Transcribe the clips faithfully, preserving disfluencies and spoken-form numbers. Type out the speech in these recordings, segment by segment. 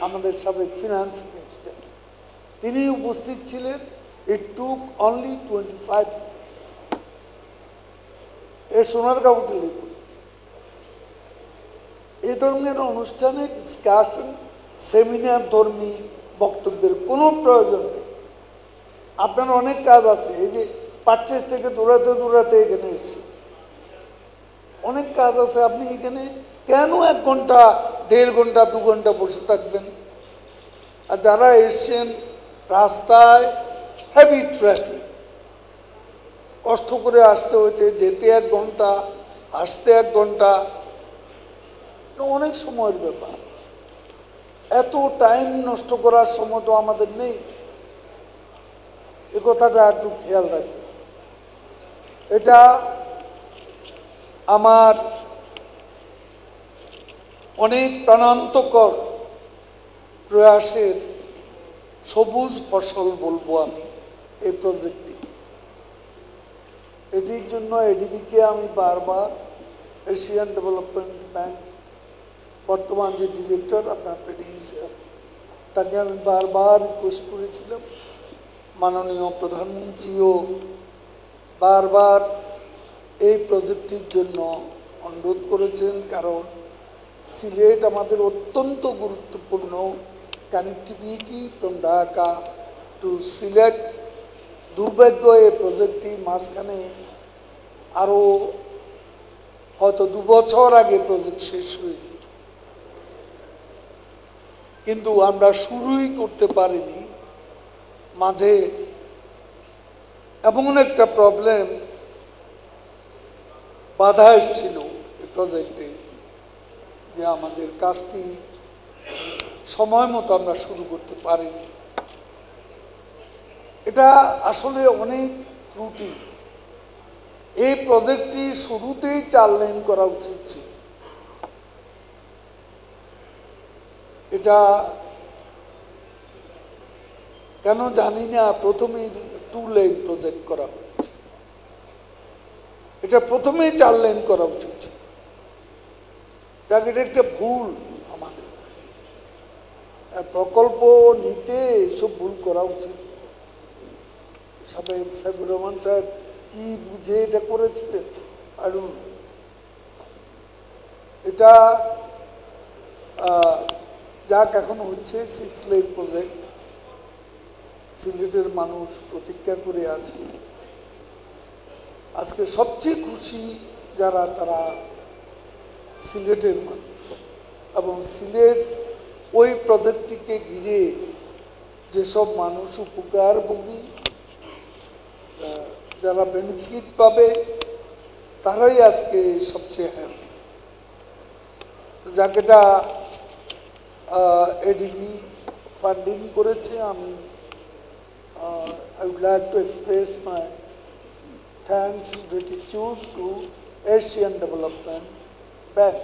আমাদের সাবেক finance minister, তিনি উপস্থিত ছিলেন। It took only twenty five minutes. এ সোনারগাঁও হোটেলে করেছে। এই ধরনের অনুষ্ঠানে ডিসকাশন, সেমিনার ধর্মী বক্তব্যের কোনো প্রয়োজন নেই। আপনার অনেক কাজ আছে। এই যে পারচেজ থেকে দৌড়াতে দৌড়াতে এখানে এসেছে, অনেক কাজ আছে। আপনি এখানে কেন এক ঘন্টা দেড় ঘন্টা দু ঘন্টা বসে থাকবেন? আর যারা এসছেন, রাস্তায় হেভি ট্রাফিক, কষ্ট করে আসতে হয়েছে, যেতে এক ঘন্টা, আসতে এক ঘন্টা, অনেক সময়ের ব্যাপার। এত টাইম নষ্ট করার সময় তো আমাদের নেই। এ কথাটা একটু খেয়াল রাখবেন। এটা আমার অনেক প্রাণান্তকর প্রয়াসের সবুজ ফসল বলবো আমি এই প্রজেক্টটিকে। এটির জন্য এডিবিকে আমি বারবার, এশিয়ান ডেভেলপমেন্ট ব্যাংক বর্তমান যে ডিরেক্টর আপনার পেডিশন, তাকে আমি বারবার রিকোয়েস্ট করেছিলাম। মাননীয় প্রধানমন্ত্রীও বারবার এই প্রজেক্টটির জন্য অনুরোধ করেছেন, কারণ সিলেট আমাদের অত্যন্ত গুরুত্বপূর্ণ connectivity from Dhaka to Sylhet. দুর্ভাগ্য এই প্রজেক্টটি মাঝখানে আরও হয়তো দু বছর আগে প্রজেক্ট শেষ হয়ে যেত, কিন্তু আমরা শুরুই করতে পারিনি। মাঝে এমন একটা প্রবলেম বাধা এসেছিল এই প্রজেক্টে, যে আমাদের কাজটি সময় মতো আমরা শুরু করতে পারিনি। এটা আসলে অনেক ত্রুটি। এই প্রজেক্টটি শুরুতেই চার লেন করা উচিত ছিল। এটা কেন জানি না প্রথমেই টু লেন প্রজেক্ট করা হয়েছে। এটা প্রথমেই চার লেন করা উচিত ছিল। এটা একটা ভুল আমাদের। প্রকল্প নিতে এসব ভুল করা উচিত। সাবেক সাইফুর রহমান সাহেব কি বুঝে এটা করেছিলেন, আর এটা যাক এখন হচ্ছে সিক্স লেন প্রজেক্ট। সিলেটের মানুষ প্রতীক্ষা করে আছে। আজকে সবচেয়ে খুশি যারা, তারা সিলেটের মানুষ। এবং সিলেট ওই প্রজেক্টটিকে ঘিরে যেসব মানুষ উপকারভোগী, যারা বেনিফিট পাবে, তারাই আজকে সবচেয়ে হ্যাপি। যাকেটা এডিবি ফান্ডিং করেছে, আমি I would like to express my thanks and gratitude to Asian Development Bank.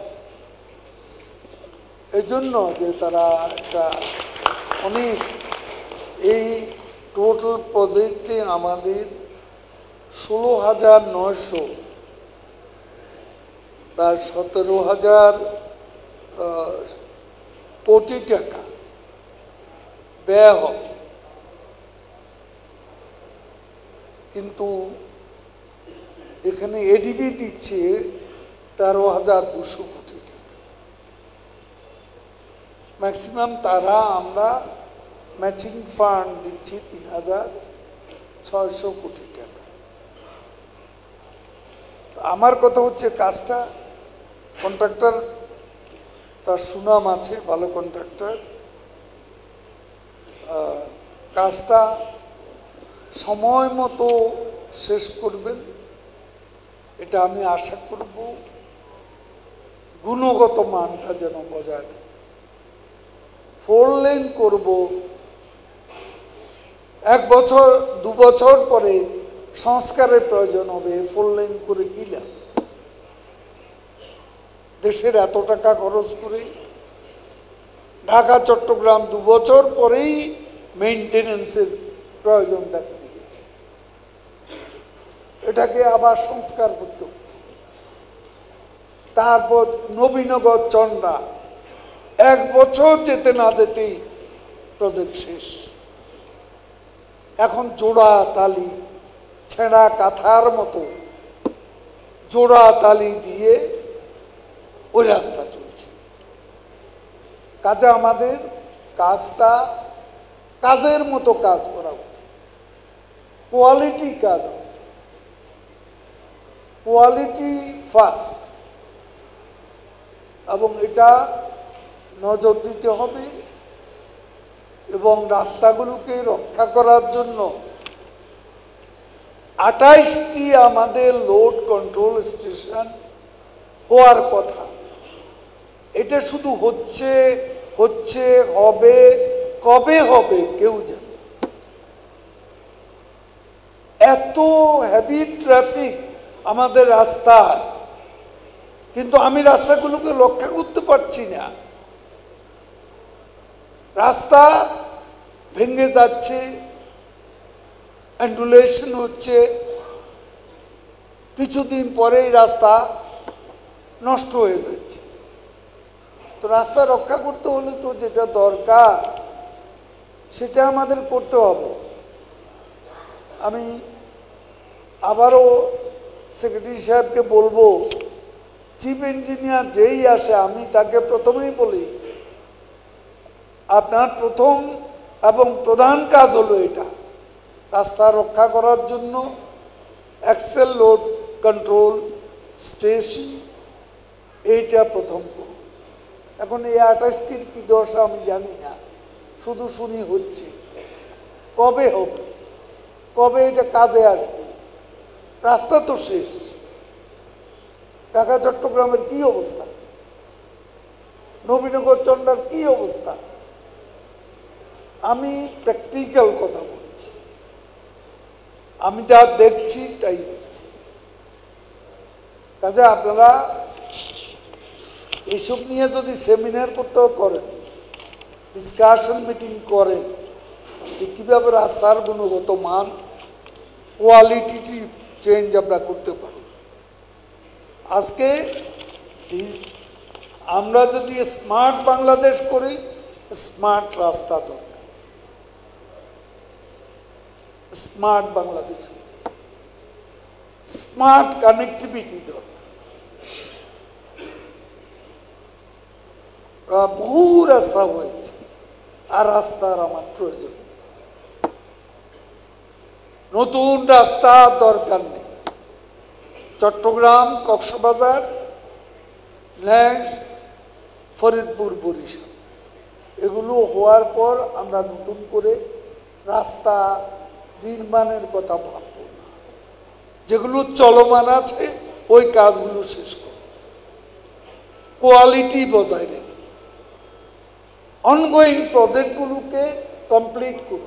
এই জন্য যে তারা একটা অনেক, এই টোটাল প্রজেক্টে আমাদের ষোলো হাজার নয়শো প্রায় সতেরো হাজার কোটি টাকা ব্যয় হবে, কিন্তু এখানে এডিবি দিচ্ছে তেরো হাজার দুশো কোটি টাকা ম্যাক্সিমাম। তারা আমরা ম্যাচিং ফান্ড দিচ্ছি তিন হাজার ছয়শো কোটি টাকা। আমার কথা হচ্ছে, কাজটা কন্ট্রাক্টর তার সুনাম আছে, ভালো কন্ট্রাক্টর, কাজটা সময় মতো শেষ করবেন, এটা আমি আশা করব। গুণগত মানটা যেন বজায় থাকে। ফোর লেন করব, এক বছর দু বছর পরে সংস্কারের প্রয়োজন হবে। ফোর লেন করে কি লাভ? দেশের এত টাকা খরচ করে ঢাকা চট্টগ্রাম দু বছর পরেই মেইনটেনেন্সের প্রয়োজন দেখা দিয়েছে। এটাকে আবার সংস্কার করতে হচ্ছে। তারপর নবীনগর চন্দ্রা এক বছর যেতে না যেতেই প্রজেক্ট শেষ। এখন জোড়া তালি, ছেঁড়া কাঁথার মতো জোড়া তালি দিয়ে ওই রাস্তা চলছে। কাজে আমাদের কাজটা কাজের মতো কাজ করা উচিত, কোয়ালিটি কাজ উচিত, কোয়ালিটি ফার্স্ট, এবং এটা নজর দিতে হবে। এবং রাস্তাগুলোকে রক্ষা করার জন্য আঠাইশটি আমাদের লোড কন্ট্রোল স্টেশন হওয়ার কথা। এটা শুধু হচ্ছে হচ্ছে হবে, কবে হবে কেউ জানে। এত হেভি ট্রাফিক আমাদের রাস্তায়, কিন্তু আমি রাস্তাগুলোকে রক্ষা করতে পারছি না। রাস্তা ভেঙে যাচ্ছে, অ্যান্ডুলেশন হচ্ছে, কিছুদিন পরেই রাস্তা নষ্ট হয়ে যাচ্ছে। তো রাস্তা রক্ষা করতে হলে তো যেটা দরকার সেটা আমাদের করতে হবে। আমি আবারও সেক্রেটারি সাহেবকে বলবো, চিফ ইঞ্জিনিয়ার যেই আসে আমি তাকে প্রথমেই বলি, আপনার প্রথম এবং প্রধান কাজ হলো এটা, রাস্তা রক্ষা করার জন্য এক্সেল লোড কন্ট্রোল স্টেশন এইটা প্রথম করুন। এখন এই আঠাশটির কি দশা আমি জানি না, শুধু শুনি হচ্ছে। কবে হবে, কবে এটা কাজে আসবে? রাস্তা তো শেষ। ঢাকা চট্টগ্রামের কি অবস্থা, নবীনগর চন্ডার কি অবস্থা? আমি প্র্যাকটিক্যাল কথা বলছি, আমি যা দেখছি তাই বলছি। কাজে আপনারা এইসব নিয়ে যদি সেমিনার করতে করেন, ডিসকাশন মিটিং করেন, যে কীভাবে রাস্তার গুণগত মান, কোয়ালিটি চেঞ্জ আমরা করতে পারি। আজকে আমরা যদি স্মার্ট বাংলাদেশ করি, স্মার্ট রাস্তা দরকার, স্মার্ট বাংলাদেশ, স্মার্ট কানেক্টিভিটি দরকার। বহু রাস্তা হয়েছে, আর রাস্তার আমার প্রয়োজন, নতুন রাস্তা দরকার নেই। চট্টগ্রাম, কক্সবাজার, ল্যাংস, ফরিদপুর, বরিশাল এগুলো হওয়ার পর আমরা নতুন করে রাস্তা নির্মাণের কথা ভাবব না। যেগুলো চলমান আছে ওই কাজগুলো শেষ করব, কোয়ালিটি বজায় রেখে অনগোয়িং প্রজেক্টগুলোকে কমপ্লিট করব।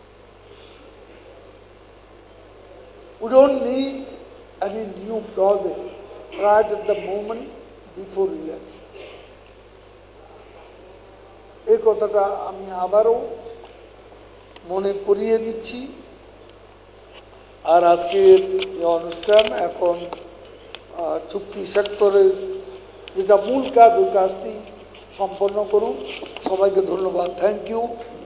We don't need any new project right at the moment before election. এই কথাটা আমি আবারও মনে করিয়ে দিচ্ছি। আর আজকের যে অনুষ্ঠান, এখন চুক্তি সেক্টরের যেটা মূল কাজ, ওই কাজটি সম্পন্ন করুন। সবাইকে ধন্যবাদ, থ্যাংক ইউ।